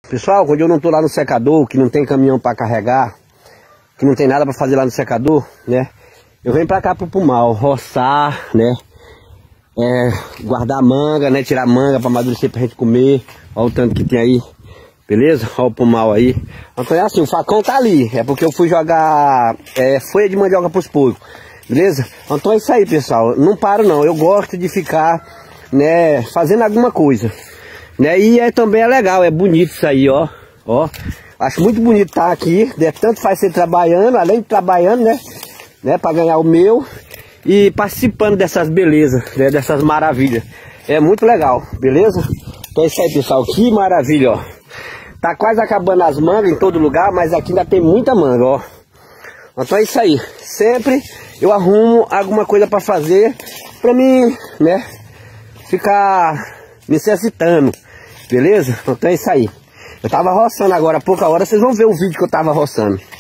Pessoal, quando eu não tô lá no secador, que não tem caminhão para carregar, que não tem nada para fazer lá no secador, né? Eu venho pra cá pro Pumal, roçar, né? Guardar manga, né? Tirar manga para amadurecer pra gente comer. Olha o tanto que tem aí, beleza? Olha o Pumal aí. Então é assim, o facão tá ali, é porque eu fui jogar folha de mandioca pros porcos, beleza? Então é isso aí, pessoal. Não paro não, eu gosto de ficar, né? Fazendo alguma coisa, né? E também é legal, é bonito isso aí, ó. Ó, acho muito bonito estar aqui, né? Tanto faz ser trabalhando, além de trabalhando, né? Para ganhar o meu e participando dessas belezas, né? Dessas maravilhas. É muito legal, beleza? Então é isso aí, pessoal, que maravilha, ó. Tá quase acabando as mangas em todo lugar, mas aqui ainda tem muita manga, ó. Então é isso aí. Sempre eu arrumo alguma coisa para fazer, para mim, né? Ficar me exercitando, beleza? Então é isso aí. Eu tava roçando agora, há pouca hora, vocês vão ver o vídeo que eu tava roçando.